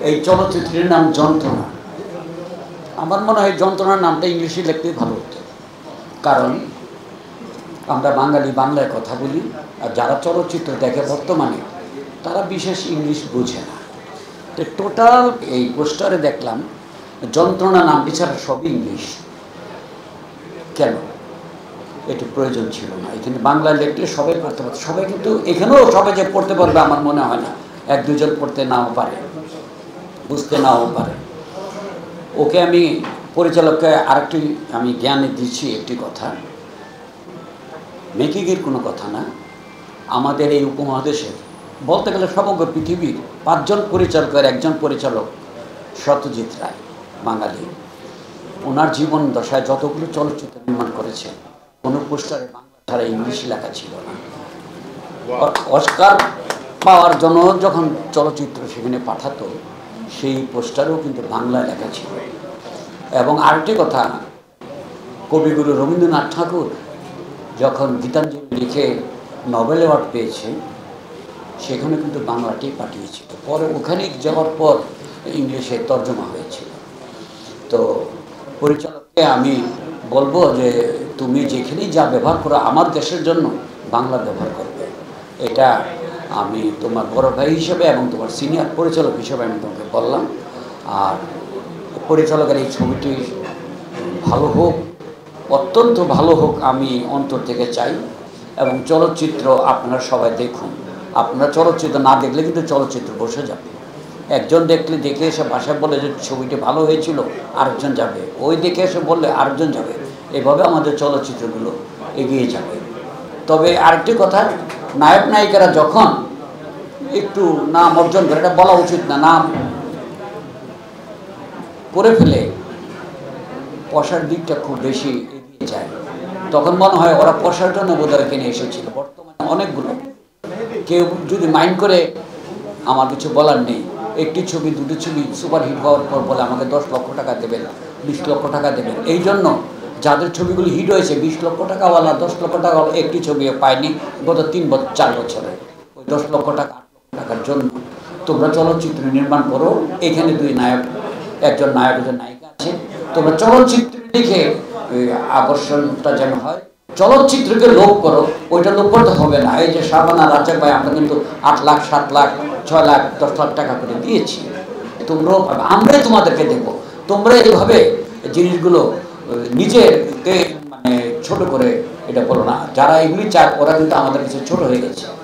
এই চলচ্চিত্রের নাম যন্ত্রণা। আমার মনে হয় যন্ত্রণার নামটা ইংলিশে লিখতেই ভালো হতো, কারণ আমরা বাঙালি বাংলায় কথা বলি, আর যারা চলচ্চিত্র দেখে বর্তমানে তারা বিশেষ ইংলিশ বোঝে না। তো টোটাল এই পোস্টারে দেখলাম যন্ত্রণা নামটি ছাড়া সবই ইংলিশ। কেন? একটু প্রয়োজন ছিল না। এখানে বাংলা লিখলে সবাই পড়তে পারত, সবাই কিন্তু এখানেও সবাই যে পড়তে পারবে আমার মনে হয় না। এক দুজন পড়তে নাও পারে, বুঝতে নাও পারে। ওকে আমি পরিচালককে আরেকটি আমি জ্ঞানে দিচ্ছি একটি কথা, মেকিংয়ের কোনো কথা না। আমাদের এই উপমহাদেশের বলতে গেলে সমগ্র পৃথিবীর 5 জন পরিচালকের একজন পরিচালক সত্যজিৎ রায়, বাঙালি। ওনার জীবন দশায় যতগুলো চলচ্চিত্র নির্মাণ করেছেন, কোনো পোস্টারে বাংলা ছাড়া ইংলিশ লেখা ছিল না। অস্কার পাওয়ার জন্য যখন চলচ্চিত্র সেখানে পাঠাতো, সেই পোস্টারেও কিন্তু বাংলা লেখা ছিল। এবং আরেকটি কথা, কবিগুরু রবীন্দ্রনাথ ঠাকুর যখন গীতাঞ্জলি লিখে নোবেল অ্যাওয়ার্ড পেয়েছে, সেখানে কিন্তু বাংলাতেই পাঠিয়েছিল। পরে ওখানে যাওয়ার পর ইংলিশে তর্জমা হয়েছিল। তো পরিচালককে আমি বলবো যে তুমি যেখানেই যা ব্যবহার করো আমার দেশের জন্য বাংলা ব্যবহার করবে। এটা আমি তোমার বড় ভাই হিসেবে এবং তোমার সিনিয়র পরিচালক হিসেবে আমি তোমাকে বললাম। আর পরিচালকের এই ছবিটি ভালো হোক, অত্যন্ত ভালো হোক, আমি অন্তর থেকে চাই। এবং চলচ্চিত্র আপনারা সবাই দেখুন। আপনারা চলচ্চিত্র না দেখলে কিন্তু চলচ্চিত্র বসে যাবে। একজন দেখলে দেখে এসে বাসায় বলে যে ছবিটি ভালো হয়েছিল, আরেকজন যাবে, ওই দেখে এসে বললে আরেকজন যাবে। এভাবে আমাদের চলচ্চিত্রগুলো এগিয়ে যাবে। তবে আরেকটি কথা, নায়ক নায়িকারা যখন একটু নাম অর্জন করে, এটা বলা উচিত না, নাম করে ফেলে পয়সার দিকটা খুব বেশি এগিয়ে যায়, তখন মনে হয় ওরা পয়সার জন্য বোধহয় কিনে এসেছিল। বর্তমানে অনেকগুলো কেউ যদি মাইন্ড করে আমার কিছু বলার নেই, একটি ছবি দুটি ছবি সুপারহিট হওয়ার পর বলে আমাকে 10 লক্ষ টাকা দেবেন, 20 লক্ষ টাকা দেবেন। এই জন্য যাদের ছবিগুলি হিট হয়েছে 20 লক্ষ টাকাওয়ালা 10 লক্ষ টাকাওয়ালা একটি ছবিও পায়নি গত 3-4 বছরে। ওই 10 লক্ষ টাকা 8 লক্ষ টাকার জন্য তোমরা চলচ্চিত্র নির্মাণ করো। এখানে 2 নায়ক, একজন নায়ক একজন নায়িকা আছে। তোমরা চলচ্চিত্র দেখে আকর্ষণটা যেন হয়, চলচ্চিত্রকে লোভ করো, ওইটা লোভ করতে হবে না। এই যে শাবানা রাজ্জাক ভাই, আমরা কিন্তু 8 লাখ 7 লাখ 6 লাখ 10 লাখ টাকা করে দিয়েছি, তোমরাও পাবে, আমরাই তোমাদেরকে দেবো। তোমরা এইভাবে জিনিসগুলো নিজেরকে মানে ছোট করে এটা বলো না। যারা এগুলি চায় ওরা কিন্তু আমাদের কাছে ছোট হয়ে গেছে।